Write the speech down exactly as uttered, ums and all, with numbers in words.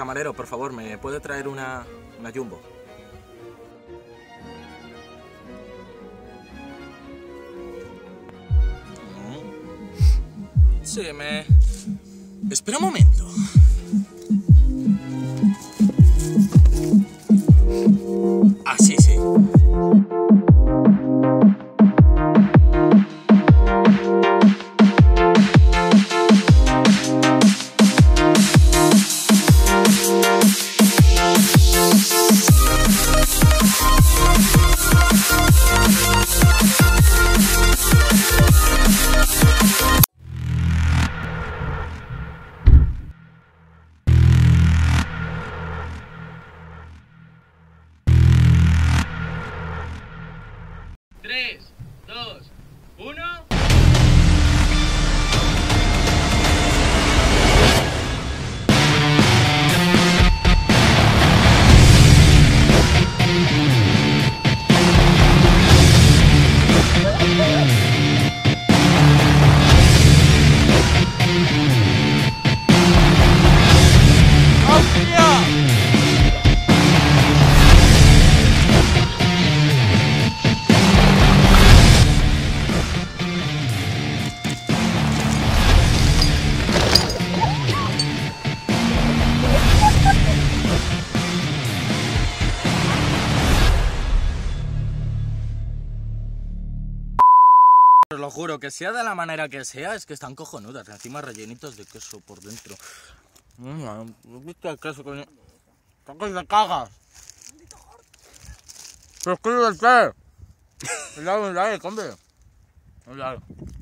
camarero, por favor, ¿me puede traer una, una jumbo? Sí, me... Espera un momento. Ah, sí, sí. tres, dos, uno... Os lo juro, que sea de la manera que sea, es que están cojonudas. Encima rellenitos de queso por dentro. Mmm, ¿viste el queso con... ¡Que te cagas! ¡Suscríbete! ¡Dale, dale, come! Dale.